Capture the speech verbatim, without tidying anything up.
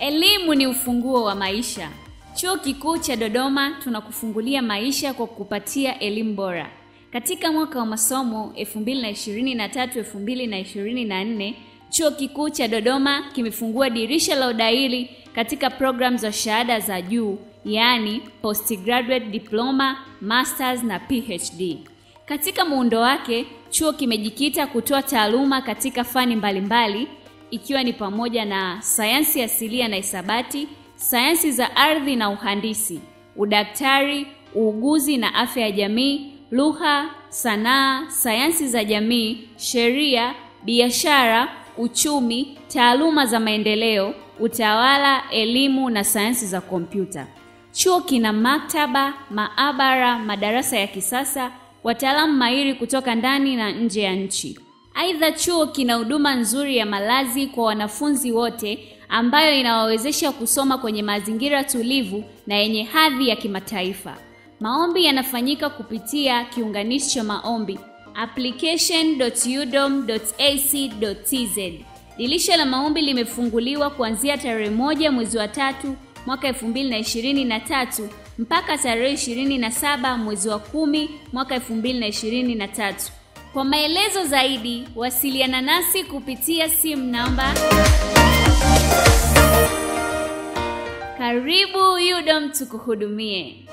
Elimu ni ufunguo wa maisha. Chuo Kikuu cha Dodoma tunakufungulia maisha kwa kukupatia elimu bora. Katika mwaka wa masomo elfu mbili na ishirini na tatu elfu mbili na ishirini na nne, Chuo Kikuu cha Dodoma kimefungua dirisha la udahili katika program za shahada za juu, yani postgraduate diploma, masters na P H D. Katika muundo wake, chuo kimejikita kutoa taaluma katika fani mbalimbali ikiwa ni pamoja na sayansi asilia na hisabati, sayansi za ardhi na uhandisi, udaktari, uuguzi na afya ya jamii, lugha, sanaa, sayansi za jamii, sheria, biashara, uchumi, taaluma za maendeleo, utawala, elimu na sayansi za kompyuta. Chuo kina maktaba, maabara, madarasa ya kisasa, wataalamu mahiri kutoka ndani na nje ya nchi. Aidha, chuo kina huduma nzuri ya malazi kwa wanafunzi wote ambayo inawawezesha kusoma kwenye mazingira tulivu na yenye hadhi ya kimataifa. Maombi yanafanyika kupitia kiunganishi cha maombi application dot u d o m dot a c dot t z. Dirisha la maombi limefunguliwa kuanzia tarehe moja mwezi wa tatu mwaka elfu mbili na ishirini na tatu mpaka tarehe ishirini na saba mwezi wa kumi mwaka elfu mbili na ishirini na tatu. Kwa maelezo zaidi, wasiliana nasi kupitia simu namba. Karibu U D O M tukuhudumie.